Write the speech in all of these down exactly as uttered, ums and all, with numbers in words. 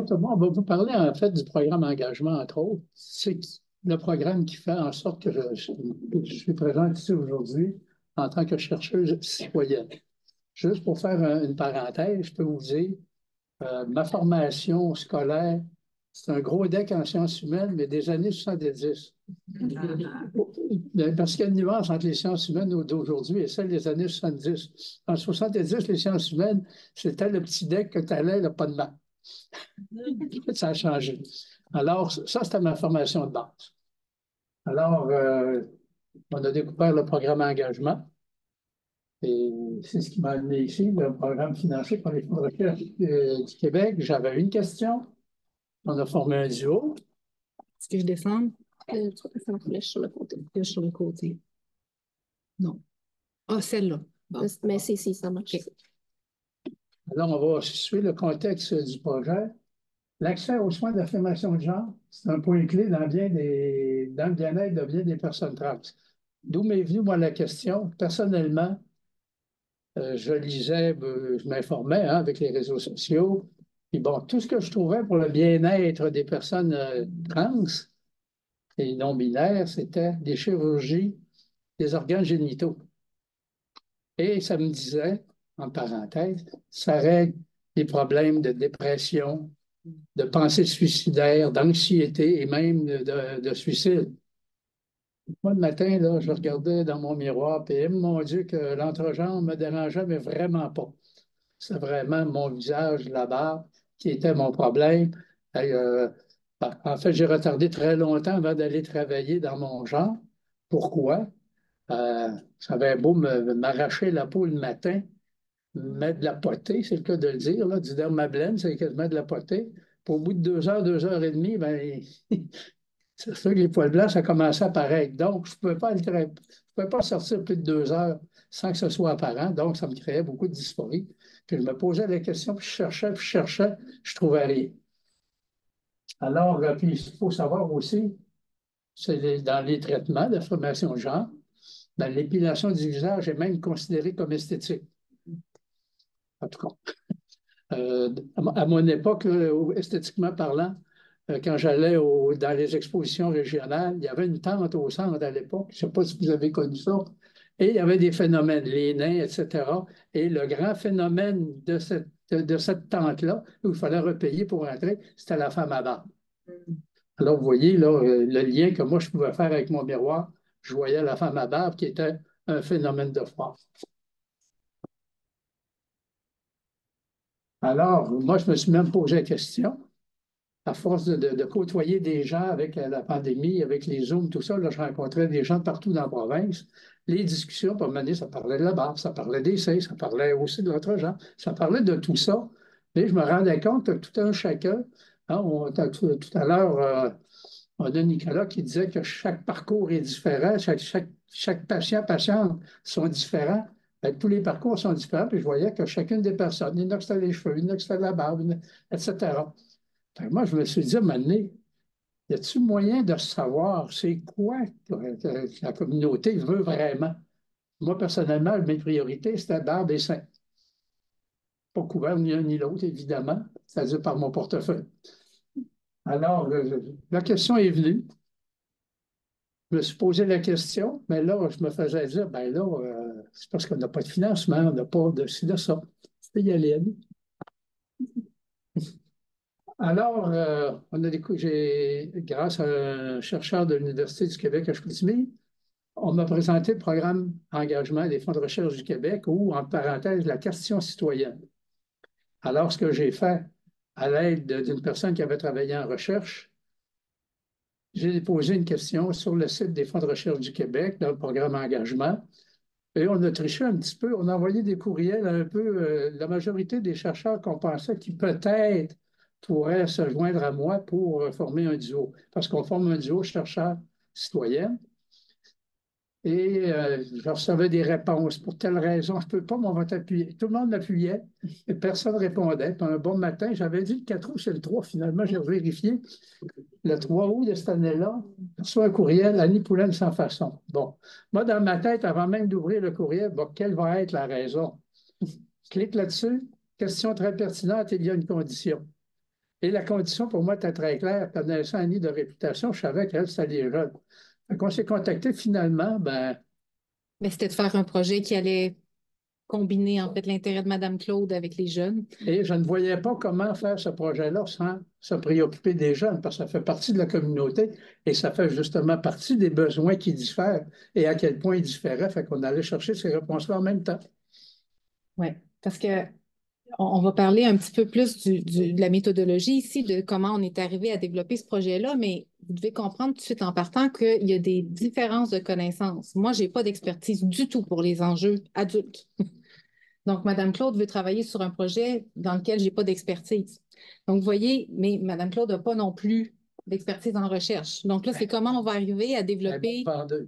Thomas, on va vous parler en fait du programme engagement, entre autres. C'est le programme qui fait en sorte que je, je, je suis présent ici aujourd'hui en tant que chercheuse citoyenne. Juste pour faire un- une parenthèse, je peux vous dire, euh, ma formation scolaire, c'est un gros deck en sciences humaines, mais des années soixante-dix. Parce qu'il y a une nuance entre les sciences humaines d'aujourd'hui et celles des années soixante-dix. En soixante-dix, les sciences humaines, c'était le petit deck que tu allais, le pas de maths. Ça a changé. Alors, ça, c'était ma formation de base. Alors, euh, on a découvert le programme engagement. Et c'est ce qui m'a amené ici, le programme financé par les fonds de recherche euh, du Québec. J'avais une question. On a formé un duo. Est-ce que je descends? Euh, tu peux faire la flèche sur le côté. Flèche sur le côté. Non. Ah, celle-là. Bon. Mais c'est si, ça marche. Okay. Alors, on va suivre le contexte du projet. L'accès aux soins d'affirmation de genre, c'est un point clé dans, bien des, dans le bien-être de bien des personnes trans. D'où m'est venue, moi, la question. Personnellement, euh, je lisais, euh, je m'informais hein, avec les réseaux sociaux. Puis bon, tout ce que je trouvais pour le bien-être des personnes euh, trans et non-binaires, c'était des chirurgies des organes génitaux. Et ça me disait, en parenthèse, ça règle les problèmes de dépression, de pensée suicidaire, d'anxiété et même de, de suicide. Moi, le matin, là, je regardais dans mon miroir, et mon Dieu, que l'entrejambe me dérangeait, mais vraiment pas. C'est vraiment mon visage là-bas qui était mon problème. Et, euh, en fait, j'ai retardé très longtemps avant d'aller travailler dans mon genre. Pourquoi? Euh, ça avait beau m'arracher la peau le matin, mettre de la potée, c'est le cas de le dire, là, du dermablène, c'est quasiment de la potée. Puis au bout de deux heures, deux heures et demie, ben, c'est sûr que les poils blancs, ça commençait à apparaître. Donc, je ne pouvais pas, je pouvais pas sortir plus de deux heures sans que ce soit apparent. Donc, ça me créait beaucoup de dysphorie. Puis je me posais la question, puis je cherchais, puis je cherchais, je ne trouvais rien. Alors, euh, puis il faut savoir aussi, c'est les- dans les traitements d'affirmation de genre, ben, l'épilation du visage est même considérée comme esthétique. En tout cas, euh, à mon époque, là, esthétiquement parlant, euh, quand j'allais au- dans les expositions régionales, il y avait une tente au centre à l'époque, je ne sais pas si vous avez connu ça, et il y avait des phénomènes, les nains, et cetera. Et le grand phénomène de cette, de, de cette tente-là, où il fallait repayer pour entrer, c'était la femme à barbe. Alors, vous voyez, là, euh, le lien que moi, je pouvais faire avec mon miroir, je voyais la femme à barbe qui était un phénomène de froid. Alors, moi, je me suis même posé la question, à force de, de- de côtoyer des gens avec euh, la pandémie, avec les Zooms, tout ça, là, je rencontrais des gens partout dans la province. Les discussions, par moment donné, ça parlait de la barbe, ça parlait des seins, ça parlait aussi de l'autre genre, ça parlait de tout ça. Mais je me rendais compte que tout un chacun, hein, on, tout, tout à l'heure, euh, on a Nicolas qui disait que chaque parcours est différent, chaque, chaque, chaque patient, patiente sont différents. Fait que tous les parcours sont différents, puis je voyais que chacune des personnes, il y en a qui c'était les cheveux, il y en a qui c'était la barbe, une- et cetera. Fait que moi, je me suis dit à un moment donné, y a-t-il moyen de savoir c'est quoi que, que la communauté veut vraiment? Moi, personnellement, mes priorités, c'était barbe et sein. Pas couvert ni l'un ni l'autre, évidemment, c'est-à-dire par mon portefeuille. Alors, le- la question est venue. Je me suis posé la question, mais là, je me faisais dire, ben là, euh, c'est parce qu'on n'a pas de financement, on n'a pas de ci, de ça. Je peux y aller, Annie. Alors, euh, on a décou- j'ai, grâce à un chercheur de l'Université du Québec à Chicoutimi, on m'a présenté le programme Engagement des fonds de recherche du Québec ou, en parenthèse, la question citoyenne. Alors, ce que j'ai fait, à l'aide d'une personne qui avait travaillé en recherche, j'ai posé une question sur le site des fonds de recherche du Québec, dans le programme Engagement. Et on a triché un petit peu, on a envoyé des courriels un peu, euh, la majorité des chercheurs qu'on pensait qui peut-être pourraient se joindre à moi pour euh, former un duo, parce qu'on forme un duo chercheur-citoyen. Et euh, je recevais des réponses. Pour telle raison, je ne peux pas, mais on va t'appuyer. Tout le monde m'appuyait et personne ne répondait. Puis un bon matin, j'avais dit le quatre août, c'est le trois. Finalement, j'ai vérifié. Le trois août de cette année-là, je reçois un courriel, Annie Poulaine sans façon. Bon, moi, dans ma tête, avant même d'ouvrir le courriel, bon, quelle va être la raison? Je clique là-dessus. Question très pertinente, il y a une condition. Et la condition pour moi était très claire. Connaissant Annie de réputation, je savais qu'elle, c'était les jeunes. Fait qu'on s'est contacté finalement, ben, Mais c'était de faire un projet qui allait combiner en fait l'intérêt de Madame Claude avec les jeunes. et je ne voyais pas comment faire ce projet-là sans se préoccuper des jeunes, parce que ça fait partie de la communauté et ça fait justement partie des besoins qui diffèrent et à quel point ils différaient. Fait qu'on allait chercher ces réponses-là en même temps. Oui, parce que on, on va parler un petit peu plus du, du- de la méthodologie ici, de comment on est arrivé à développer ce projet-là, mais vous devez comprendre tout de suite en partant qu'il y a des différences de connaissances. Moi, je n'ai pas d'expertise du tout pour les enjeux adultes. Donc, Madame Claude veut travailler sur un projet dans lequel je n'ai pas d'expertise. Donc, vous voyez, mais Madame Claude n'a pas non plus d'expertise en recherche. Donc là, c'est comment on va arriver à développer.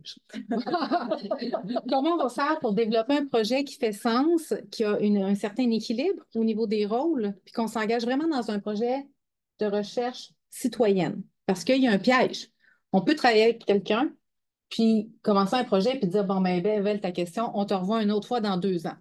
Comment on va faire pour développer un projet qui fait sens, qui a une- un certain équilibre au niveau des rôles, puis qu'on s'engage vraiment dans un projet de recherche citoyenne. Parce qu'il y a un piège. On peut travailler avec quelqu'un, puis commencer un projet, puis dire, bon, ben, Vel, ta question, on te revoit une autre fois dans deux ans.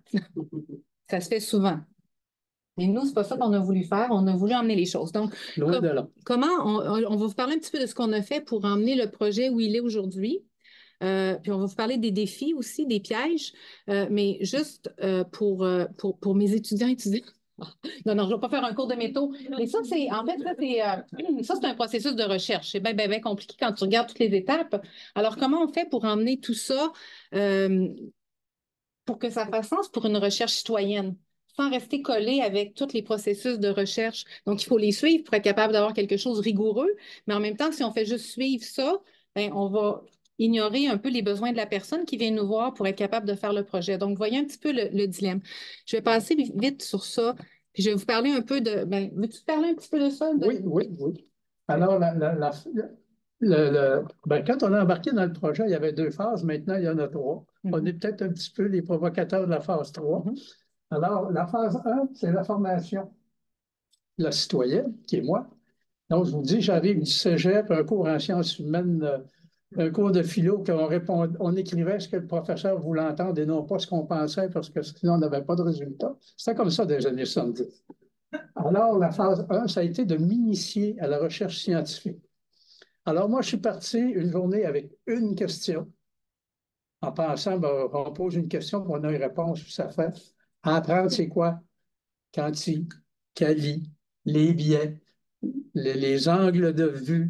Ça se fait souvent. Mais nous, c'est pas ça qu'on a voulu faire. On a voulu emmener les choses. Donc, Loin de com- là. comment on, on va vous parler un petit peu de ce qu'on a fait pour emmener le projet où il est aujourd'hui. Euh, puis on va vous parler des défis aussi, des pièges. Euh, mais juste euh, pour, euh, pour, pour mes étudiants étudiants. Non, non, je ne vais pas faire un cours de métaux. Mais ça, c'est en fait, ça, c'est euh, ça, c'est un processus de recherche. C'est bien, bien, bien compliqué quand tu regardes toutes les étapes. Alors, comment on fait pour emmener tout ça euh, pour que ça fasse sens pour une recherche citoyenne, sans rester collé avec tous les processus de recherche. Donc, il faut les suivre pour être capable d'avoir quelque chose de rigoureux, mais en même temps, si on fait juste suivre ça, ben, on va ignorer un peu les besoins de la personne qui vient nous voir pour être capable de faire le projet. Donc, voyez un petit peu le, le dilemme. Je vais passer vite sur ça, puis je vais vous parler un peu de... Ben, veux-tu parler un petit peu de ça? De... Oui, oui, oui. Alors, la, la, la, le, le, ben, quand on a embarqué dans le projet, il y avait deux phases. Maintenant, il y en a trois. Mm-hmm. On est peut-être un petit peu les provocateurs de la phase trois. Mm-hmm. Alors, la phase un, c'est la formation de la citoyenne, qui est moi. Donc, je vous dis, j'arrive du cégep, un cours en sciences humaines, euh, un cours de philo, qu'on répond, on écrivait ce que le professeur voulait entendre et non pas ce qu'on pensait, parce que sinon, on n'avait pas de résultat. C'était comme ça des années soixante-dix. Alors, la phase un, ça a été de m'initier à la recherche scientifique. Alors, moi, je suis parti une journée avec une question, en pensant, ben, on pose une question, puis on a une réponse, puis ça fait. Apprendre, c'est quoi? Quanti, quali, les biais, les, les angles de vue,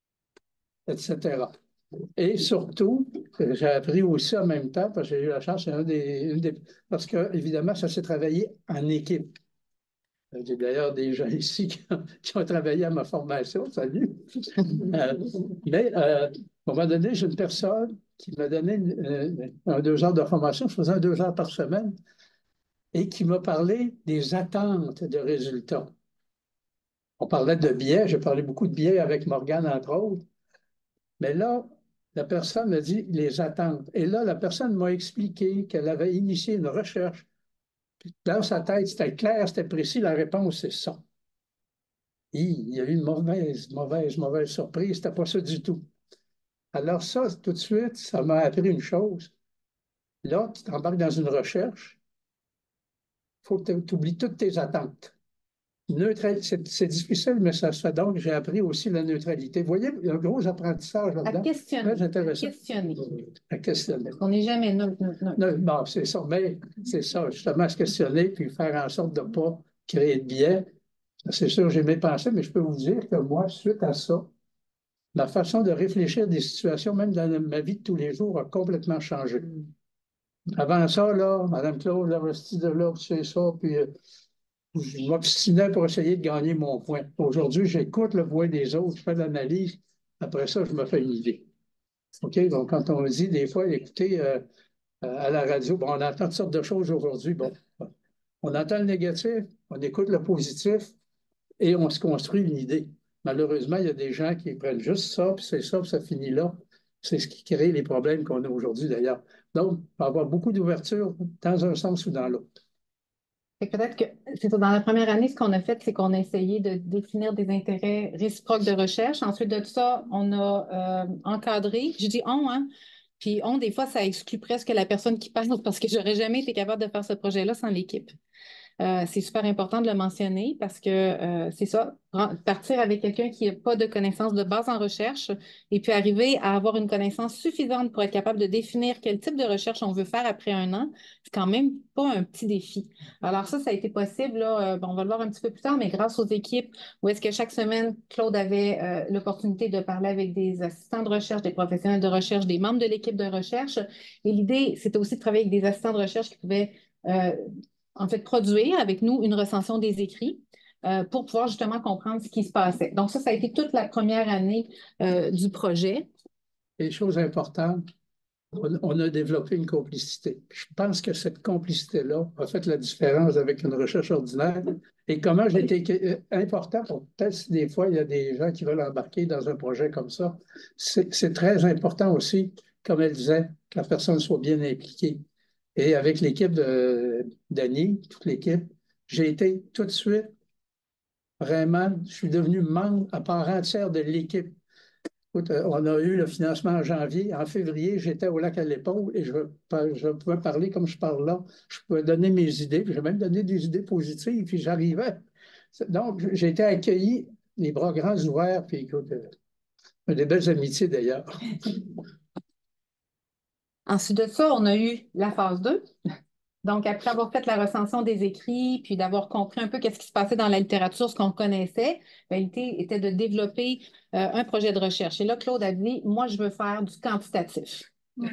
et cetera. Et surtout, j'ai appris aussi en même temps, parce que j'ai eu la chance, c'est un des, une des, parce que, évidemment, ça s'est travaillé en équipe. J'ai d'ailleurs des gens ici qui ont, qui ont travaillé à ma formation, salut. Euh, mais euh, à un moment donné, j'ai une personne qui m'a donné une, une, un deux heures de formation, je faisais un deux heures par semaine, et qui m'a parlé des attentes de résultats. On parlait de biais, j'ai parlé beaucoup de biais avec Morgane, entre autres. Mais là, la personne m'a dit les attentes. Et là, la personne m'a expliqué qu'elle avait initié une recherche. Puis dans sa tête, c'était clair, c'était précis, la réponse, c'est ça. Et il y a eu une mauvaise, mauvaise, mauvaise surprise. C'était pas ça du tout. Alors ça, tout de suite, ça m'a appris une chose. Là, tu t'embarques dans une recherche, il faut que tu oublies toutes tes attentes. C'est difficile, mais ça se fait donc. J'ai appris aussi la neutralité. Vous voyez, il y a un gros apprentissage là-dedans. À questionner. Très intéressant. À questionner. À questionner. On n'est jamais neutre, neutre, neutre. Bon, c'est ça. Mais c'est ça, justement, se questionner puis faire en sorte de ne pas créer de biais. C'est sûr, j'ai mes pensées, mais je peux vous dire que moi, suite à ça, ma façon de réfléchir des situations, même dans ma vie de tous les jours, a complètement changé. Avant ça, là, Mme Claude, là, de là, c'est ça, puis euh, je m'obstinais pour essayer de gagner mon point. Aujourd'hui, j'écoute le point des autres, je fais de l'analyse. Après ça, je me fais une idée. OK? Donc, quand on dit des fois, écoutez, euh, à la radio, bon, on entend toutes sortes de choses aujourd'hui. Bon, on entend le négatif, on écoute le positif et on se construit une idée. Malheureusement, il y a des gens qui prennent juste ça, puis c'est ça, puis ça finit là. C'est ce qui crée les problèmes qu'on a aujourd'hui, d'ailleurs. Donc, il va y avoir beaucoup d'ouverture dans un sens ou dans l'autre. Peut-être que c'est ça, dans la première année, ce qu'on a fait, c'est qu'on a essayé de définir des intérêts réciproques de recherche. Ensuite de ça, on a euh, encadré. Je dis on, hein? Puis on, des fois, ça exclut presque la personne qui parle parce que j'aurais jamais été capable de faire ce projet-là sans l'équipe. Euh, c'est super important de le mentionner parce que euh, c'est ça, partir avec quelqu'un qui n'a pas de connaissances de base en recherche et puis arriver à avoir une connaissance suffisante pour être capable de définir quel type de recherche on veut faire après un an, c'est quand même pas un petit défi. Alors ça, ça a été possible, là, euh, bon, on va le voir un petit peu plus tard, mais grâce aux équipes où est-ce que chaque semaine, Claude avait euh, l'opportunité de parler avec des assistants de recherche, des professionnels de recherche, des membres de l'équipe de recherche. Et l'idée, c'était aussi de travailler avec des assistants de recherche qui pouvaient euh, en fait produire avec nous une recension des écrits euh, pour pouvoir justement comprendre ce qui se passait. Donc ça, ça a été toute la première année euh, du projet. Et chose importante, on, on a développé une complicité. Je pense que cette complicité-là a fait la différence avec une recherche ordinaire. Et comment j'ai été important, pour peut-être si des fois il y a des gens qui veulent embarquer dans un projet comme ça, c'est très important aussi, comme elle disait, que la personne soit bien impliquée. Et avec l'équipe de d'Annie, toute l'équipe, j'ai été tout de suite, vraiment, je suis devenu membre à part entière de l'équipe. Écoute, on a eu le financement en janvier. En février, j'étais au lac à l'épaule et je, je pouvais parler comme je parle là. Je pouvais donner mes idées, puis j'ai même donné des idées positives, puis j'arrivais. Donc, j'ai été accueilli, les bras grands ouverts, puis écoute, euh, des belles amitiés d'ailleurs. Ensuite de ça, on a eu la phase deux. Donc, après avoir fait la recension des écrits, puis d'avoir compris un peu qu'est-ce qui se passait dans la littérature, ce qu'on connaissait, l'idée était de développer euh, un projet de recherche. Et là, Claude a dit, moi, je veux faire du quantitatif.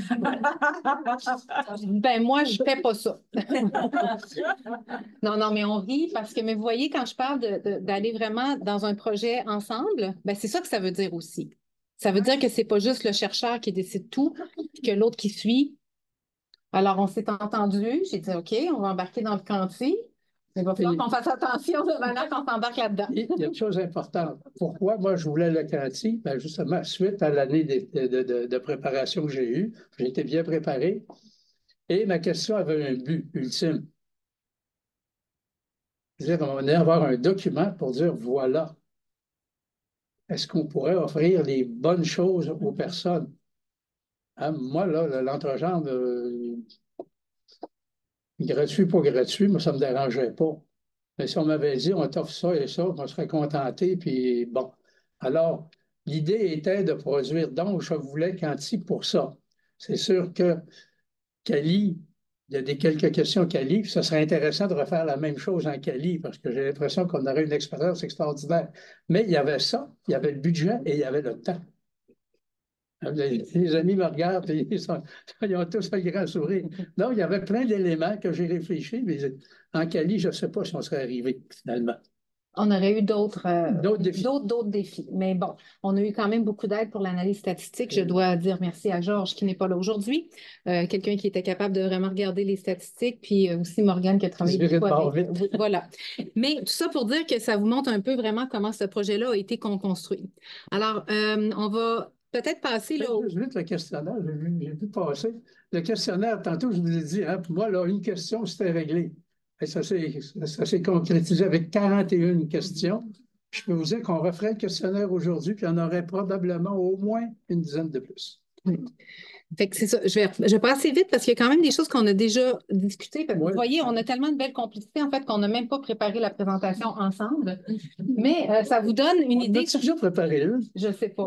Ben, moi, je fais pas ça. Non, non, mais on rit parce que, mais vous voyez, quand je parle d'aller vraiment dans un projet ensemble, ben, c'est ça que ça veut dire aussi. Ça veut dire que c'est pas juste le chercheur qui décide tout, puis que l'autre qui suit. Alors, on s'est entendu. J'ai dit, OK, on va embarquer dans le quanti. Mais il va falloir qu'on fasse attention de manière qu'on s'embarque là-dedans. Il y a une chose importante. Pourquoi moi je voulais le quanti? Ben justement, suite à l'année de, de, de, de préparation que j'ai eue, j'ai été bien préparé. Et ma question avait un but ultime. C'est-à-dire, on allait avoir un document pour dire, voilà, est-ce qu'on pourrait offrir les bonnes choses aux personnes? Hein, moi, là, l'entrejambe, euh, gratuit, pas gratuit, moi, ça ne me dérangeait pas. Mais si on m'avait dit, on t'offre ça et ça, on serait contenté, puis bon. Alors, l'idée était de produire, donc je voulais quanti pour ça. C'est sûr que Cali, il y a des quelques questions Cali, puis ça serait intéressant de refaire la même chose en Cali, parce que j'ai l'impression qu'on aurait une expérience extraordinaire. Mais il y avait ça, il y avait le budget et il y avait le temps. Les, les amis me regardent, et ils, sont, ils ont tous un grand sourire. Donc, il y avait plein d'éléments que j'ai réfléchi, mais en Cali, je ne sais pas si on serait arrivé finalement. On aurait eu d'autres euh, d'autres défis. d'autres défis. Mais bon, on a eu quand même beaucoup d'aide pour l'analyse statistique. Je dois dire merci à Georges qui n'est pas là aujourd'hui. Euh, quelqu'un qui était capable de vraiment regarder les statistiques, puis euh, aussi Morgane qui a travaillé beaucoup avec. Oui, voilà. Mais tout ça pour dire que ça vous montre un peu vraiment comment ce projet-là a été construit. Alors, euh, on va peut-être passer là. Au... Juste le questionnaire, j'ai vu, j'ai vu passer. Le questionnaire, tantôt, je vous ai dit, hein, pour moi, là, une question, c'était réglé. Et ça s'est concrétisé avec quarante et une questions. Je peux vous dire qu'on referait le questionnaire aujourd'hui, puis il y en aurait probablement au moins une dizaine de plus. Oui. Fait que c'est ça. Je vais, je vais passer vite parce qu'il y a quand même des choses qu'on a déjà discutées. Oui. Vous voyez, on a tellement de belles complicités, en fait, qu'on n'a même pas préparé la présentation ensemble. Mais euh, ça vous donne une on idée. On a déjà préparé une? Je ne sais pas.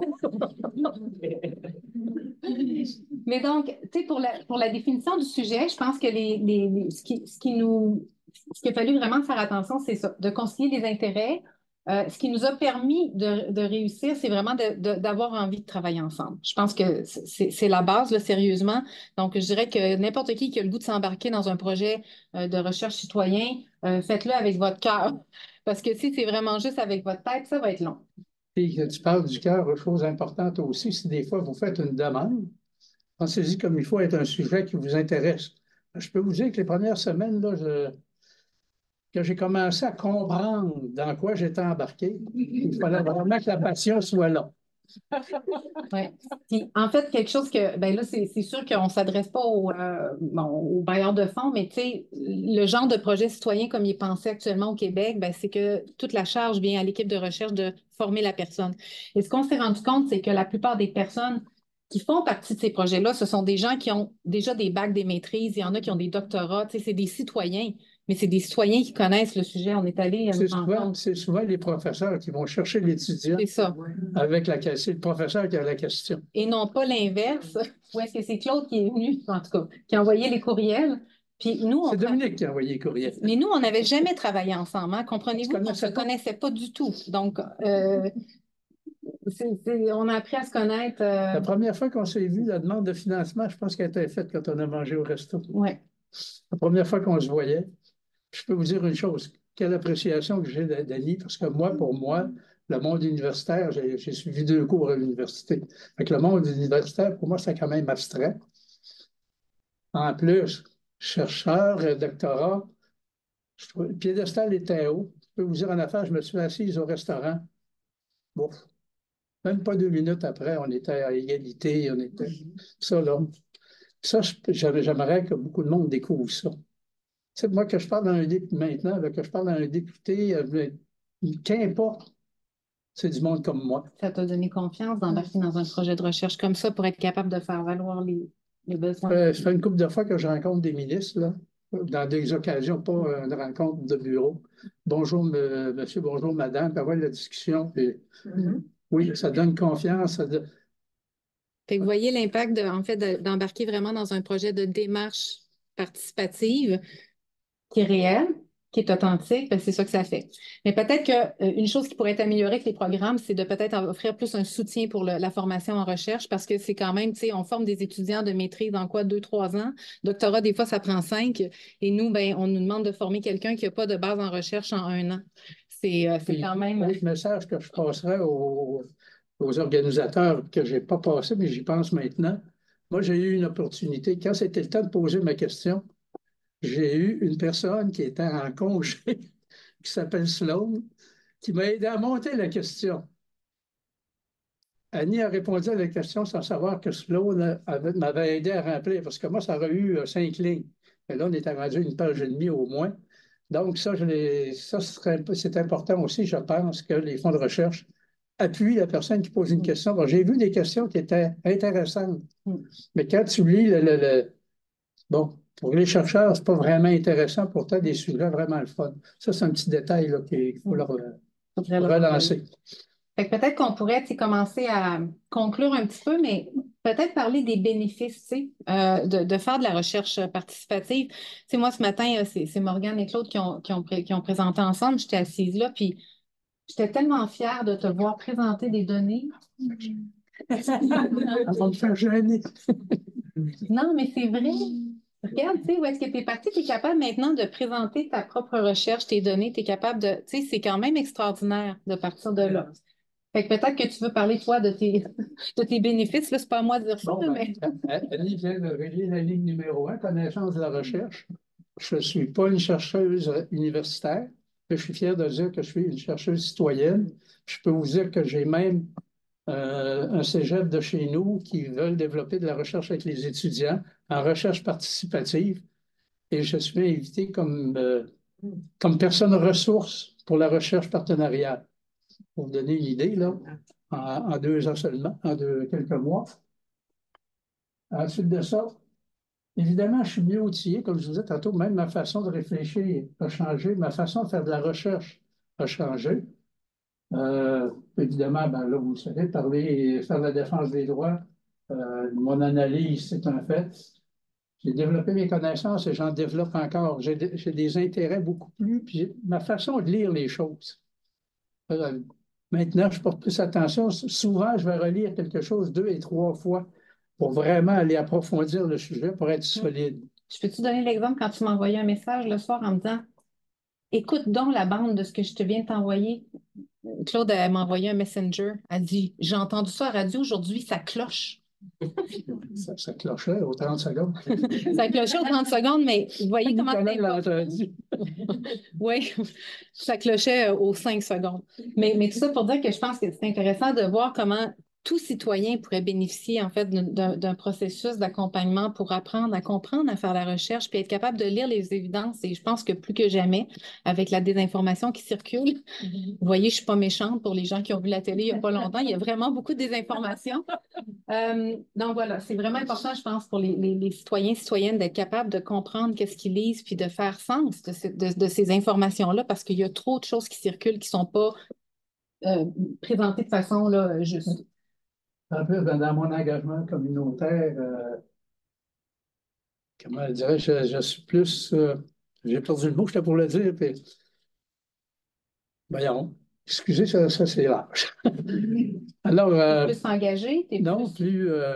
Mais donc, tu sais, pour la, pour la définition du sujet, je pense que les, les, les, ce, qui, ce, qui nous, ce qu'il a fallu vraiment faire attention, c'est ça, de concilier les intérêts. Euh, ce qui nous a permis de, de réussir, c'est vraiment d'avoir envie de travailler ensemble. Je pense que c'est la base, là, sérieusement. Donc, je dirais que n'importe qui qui a le goût de s'embarquer dans un projet euh, de recherche citoyen, euh, faites-le avec votre cœur. Parce que si c'est vraiment juste avec votre tête, ça va être long. Et que tu parles du cœur, une chose importante aussi, si des fois vous faites une demande, pensez-y comme il faut être un sujet qui vous intéresse. Je peux vous dire que les premières semaines, là, je, que j'ai commencé à comprendre dans quoi j'étais embarqué, il fallait vraiment que la passion soit là. Oui. Puis, en fait, quelque chose que, ben là, c'est sûr qu'on ne s'adresse pas aux, euh, bon, aux bailleurs de fonds, mais tu sais, le genre de projet citoyen comme il est pensé actuellement au Québec, ben, c'est que toute la charge vient à l'équipe de recherche de former la personne. Et ce qu'on s'est rendu compte, c'est que la plupart des personnes qui font partie de ces projets-là, ce sont des gens qui ont déjà des bacs, des maîtrises, il y en a qui ont des doctorats, tu sais, c'est des citoyens. mais c'est des citoyens qui connaissent le sujet. On est allé à une C'est souvent, rencontre. c'est souvent les professeurs qui vont chercher l'étudiant C'est ça. avec la question. C'est le professeur qui a la question. Et non pas l'inverse. Ou est-ce que c'est Claude qui est venu, en tout cas, qui a envoyé les courriels? Puis nous, on C'est tra- Dominique qui a envoyé le courriel. Mais nous, on n'avait jamais travaillé ensemble, hein. Comprenez-vous On se qu'on ne se connaissait pas. connaissait pas du tout. Donc, euh, c'est- c'est- on a appris à se connaître. euh, La première fois qu'on s'est vu, la demande de financement, je pense qu'elle a été faite quand on a mangé au resto. Ouais. La première fois qu'on se voyait, je peux vous dire une chose. Quelle appréciation que j'ai d'Annie, parce que moi, pour moi, le monde universitaire, j'ai j'ai suivi deux cours à l'université. Fait que le monde universitaire, pour moi, c'est quand même abstrait. En plus, chercheur, euh, doctorat, je trouve, le piédestal était haut. Je peux vous dire en affaire, je me suis assise au restaurant. Bon, même pas deux minutes après, on était à égalité, on était. Ça, là. Ça, je- j'aimerais que beaucoup de monde découvre ça. Tu sais, moi, que je parle à un député maintenant, là, que je parle à un député, euh, mais qu'importe, c'est du monde comme moi. Ça t'a donné confiance d'embarquer dans un projet de recherche comme ça pour être capable de faire valoir les, les besoins. Euh, ça fait une couple de fois que je rencontre des ministres, là, dans des occasions, pas une rencontre de bureau. Bonjour, me- monsieur, bonjour, madame, puis avoir la discussion. Puis, Mhm. oui, ça donne confiance. Ça donne- Fait que vous voyez l'impact de, en fait, de- d'embarquer vraiment dans un projet de démarche participative qui est réel, qui est authentique, ben, c'est ça que ça fait. Mais peut-être qu'une chose qui pourrait être améliorée avec les programmes, c'est de peut-être offrir plus un soutien pour le- la formation en recherche parce que c'est quand même, tu sais, on forme des étudiants de maîtrise dans quoi, deux, trois ans. Doctorat, des fois, ça prend cinq. Et nous, ben, on nous demande de former quelqu'un qui n'a pas de base en recherche en un an. C'est euh, c'est Puis, quand même. l'autre message que je passerai aux, aux organisateurs, que je n'ai pas passé, mais j'y pense maintenant. Moi, j'ai eu une opportunité. Quand c'était le temps de poser ma question, j'ai eu une personne qui était en congé, qui s'appelle Sloan, qui m'a aidé à monter la question. Annie a répondu à la question sans savoir que Sloan avait- m'avait aidé à remplir, parce que moi, ça aurait eu euh, cinq lignes. Et là, on était rendu une page et demie au moins. Donc, ça, je l'ai- ça serait- c'est important aussi, je pense, que les fonds de recherche appuient la personne qui pose une question. Bon, j'ai vu des questions qui étaient intéressantes, mais quand tu lis le, le- le- bon, pour les chercheurs, c'est pas vraiment intéressant, pourtant des sujets vraiment le fun. Ça, c'est un petit détail là, qu'il faut leur euh, Faudrait le relancer. Fait que peut-être qu'on pourrait tu sais, commencer à conclure un petit peu, mais peut-être parler des bénéfices tu sais, euh, de, de faire de la recherche participative. Tu sais, moi, ce matin, euh, c'est c'est Morgane et Claude qui ont, qui ont, pré- qui ont présenté ensemble. J'étais assise là, puis j'étais tellement fière de te voir présenter des données. Ça va me faire gêner. Non, mais c'est vrai. Regarde, tu sais, où est-ce que tu es parti? Tu es capable maintenant de présenter ta propre recherche, tes données, tu es capable de. Tu sais, c'est quand même extraordinaire de partir de là. Fait que peut-être que tu veux parler, toi, de tes, de tes bénéfices. Là, c'est pas à moi de dire ça, Bon, mais. ben, Annie vient de relier la ligne numéro un, connaissance de la recherche. Je ne suis pas une chercheuse universitaire, mais je suis fier de dire que je suis une chercheuse citoyenne. Je peux vous dire que j'ai même euh, un cégep de chez nous qui veulent développer de la recherche avec les étudiants en recherche participative. Et je suis invité comme, euh, comme personne ressource pour la recherche partenariale. Pour vous donner une idée, là, en, en deux ans seulement, en deux, quelques mois. Ensuite de ça, évidemment, je suis mieux outillé, comme je vous disais tantôt, même ma façon de réfléchir a changé, ma façon de faire de la recherche a changé. Euh, évidemment, ben là, vous le savez, parler et faire la défense des droits, euh, mon analyse, c'est un fait. J'ai développé mes connaissances et j'en développe encore. J'ai de- j'ai des intérêts beaucoup plus, puis j'ai- ma façon de lire les choses. Euh, maintenant, je porte plus attention. Souvent, je vais relire quelque chose deux et trois fois pour vraiment aller approfondir le sujet, pour être solide. Je peux-tu donner l'exemple quand tu m'as envoyé un message le soir en me disant écoute donc la bande de ce que je te viens de t'envoyer. Claude, elle m'a envoyé un messenger. Elle dit j'ai entendu ça à la radio aujourd'hui, ça cloche. Ça, ça clochait aux trente secondes. Ça clochait aux trente secondes, mais vous voyez comment Nicolas c'est l'a important. entendu. Oui, ça clochait euh, aux cinq secondes. Mais, mais tout ça pour dire que je pense que c'est intéressant de voir comment tout citoyen pourrait bénéficier en fait d'un d'un processus d'accompagnement pour apprendre à comprendre, à faire la recherche, puis être capable de lire les évidences. Et je pense que plus que jamais, avec la désinformation qui circule, vous voyez, je suis pas méchante pour les gens qui ont vu la télé il n'y a pas longtemps, il y a vraiment beaucoup de désinformation. Euh, donc voilà, c'est vraiment important, je pense, pour les, les, les citoyens, citoyennes d'être capables de comprendre qu'est-ce qu'ils lisent, puis de faire sens de, ce, de, de ces informations-là, parce qu'il y a trop de choses qui circulent qui ne sont pas euh, présentées de façon là, juste. En plus, dans, dans mon engagement communautaire, euh, comment dirais-je, je, je suis plus. Euh, j'ai perdu le mot, j'étais pour le dire, puis. Voyons. Excusez, ça, ça c'est large. Alors. Euh, T'es plus engagé, t'es non, plus. plus. Euh,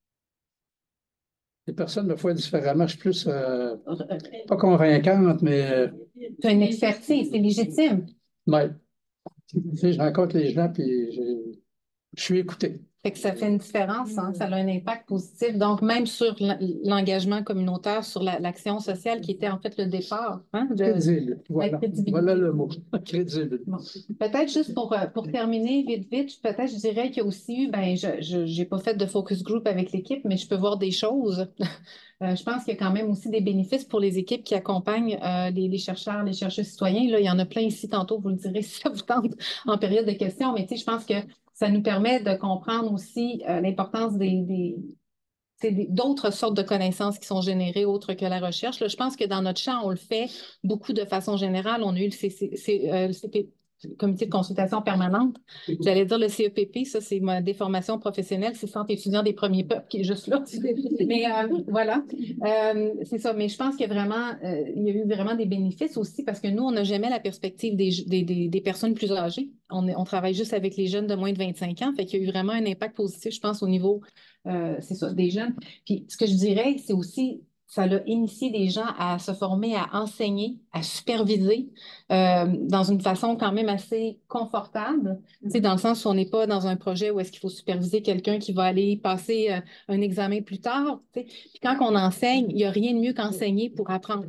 les personnes me voient différemment. Je suis plus. Euh, pas convaincante, mais. Euh, Tu as une expertise, c'est légitime. ouais. Tu sais, je rencontre les gens, puis je, je suis écouté. Fait que ça fait une différence, hein, ça a un impact positif. Donc, même sur l'engagement communautaire, sur la- l'action sociale qui était en fait le départ. Hein, de, Crédible. Voilà. Voilà le mot. Crédible. Bon. Peut-être juste pour, euh, pour terminer vite, vite, peut-être je dirais qu'il y a aussi eu, ben, je n'ai pas fait de focus group avec l'équipe, mais je peux voir des choses. Euh, je pense qu'il y a quand même aussi des bénéfices pour les équipes qui accompagnent euh, les, les chercheurs, les chercheurs citoyens. Là, il y en a plein ici tantôt, vous le direz si ça vous tente en période de questions, mais tu sais, je pense que ça nous permet de comprendre aussi euh, l'importance des, des c'est des- d'autres sortes de connaissances qui sont générées autres que la recherche. Là, je pense que dans notre champ, on le fait beaucoup de façon générale. On a eu le, C C C, euh, le C P le comité de consultation permanente. J'allais dire le C E P P, ça, c'est ma déformation professionnelle, c'est Centre étudiant des premiers peuples qui est juste là. Mais euh, voilà, euh, c'est ça. Mais je pense qu'il y a vraiment, euh, il y a eu vraiment des bénéfices aussi parce que nous, on n'a jamais la perspective des, des, des, des personnes plus âgées. On, est- on travaille juste avec les jeunes de moins de vingt-cinq ans. Fait qu'il y a eu vraiment un impact positif, je pense, au niveau, euh, c'est ça, des jeunes. Puis ce que je dirais, c'est aussi, ça a initié des gens à se former, à enseigner, à superviser euh, dans une façon quand même assez confortable, tu sais, dans le sens où on n'est pas dans un projet où est-ce qu'il faut superviser quelqu'un qui va aller passer euh, un examen plus tard. Tu sais. Puis quand on enseigne, il n'y a rien de mieux qu'enseigner pour apprendre.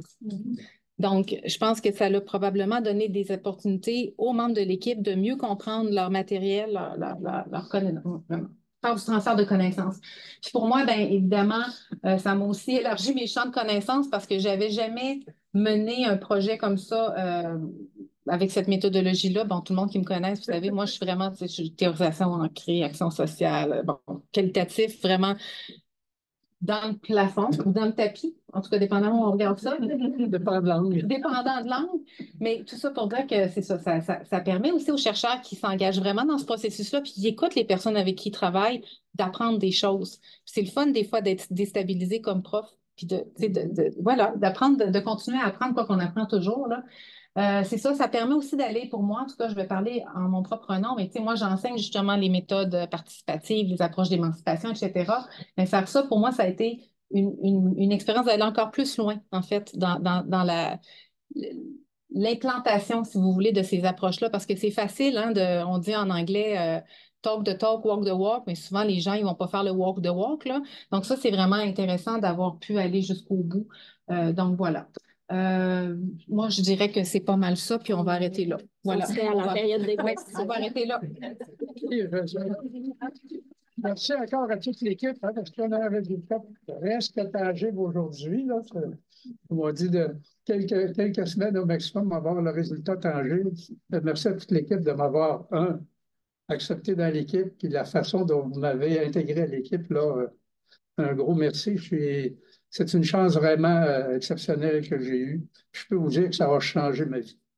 Donc, je pense que ça a probablement donné des opportunités aux membres de l'équipe de mieux comprendre leur matériel, leur, leur, leur, leur connaissance, faire du transfert de connaissances. Puis pour moi, bien évidemment, euh, ça m'a aussi élargi mes champs de connaissances parce que j'avais jamais mené un projet comme ça euh, avec cette méthodologie-là. Bon, tout le monde qui me connaît, vous savez, moi, je suis vraiment, tu sais, je suis théorisation ancrée, action sociale, bon, qualitatif, vraiment dans le plafond ou dans le tapis, en tout cas, dépendamment où on regarde ça. Dépendant de l'angle. Dépendant de l'angle. Mais tout ça pour dire que c'est ça, ça, ça, ça permet aussi aux chercheurs qui s'engagent vraiment dans ce processus-là, puis qui écoutent les personnes avec qui ils travaillent, d'apprendre des choses. Puis c'est le fun des fois d'être déstabilisé comme prof, puis de, tu sais, de, de- voilà, d'apprendre, de, de continuer à apprendre quoi qu'on apprend toujours, là. Euh, c'est ça, ça permet aussi d'aller, pour moi, en tout cas, je vais parler en mon propre nom, mais tu sais, moi, j'enseigne justement les méthodes participatives, les approches d'émancipation, et cetera. Mais faire ça, pour moi, ça a été une, une, une expérience d'aller encore plus loin, en fait, dans, dans, dans la, l'implantation, si vous voulez, de ces approches-là, parce que c'est facile, hein, de, on dit en anglais euh, talk the talk, walk the walk, mais souvent, les gens, ils vont pas faire le walk the walk, là. Donc, ça, c'est vraiment intéressant d'avoir pu aller jusqu'au bout. Euh, donc, voilà. Euh, moi, je dirais que c'est pas mal ça, puis on va arrêter là. Voilà. C'est à la On va- période des Ouais, on va arrêter là. Merci encore à toute l'équipe, hein, parce qu'on a un résultat presque tangible aujourd'hui. Là. On m'a dit de quelques, quelques semaines au maximum avoir le résultat tangible. Merci à toute l'équipe de m'avoir, un, accepté dans l'équipe, puis la façon dont vous m'avez intégré à l'équipe, là, euh, un gros merci. Je suis, c'est une chance vraiment euh, exceptionnelle que j'ai eue. Je peux vous dire que ça va changer ma vie.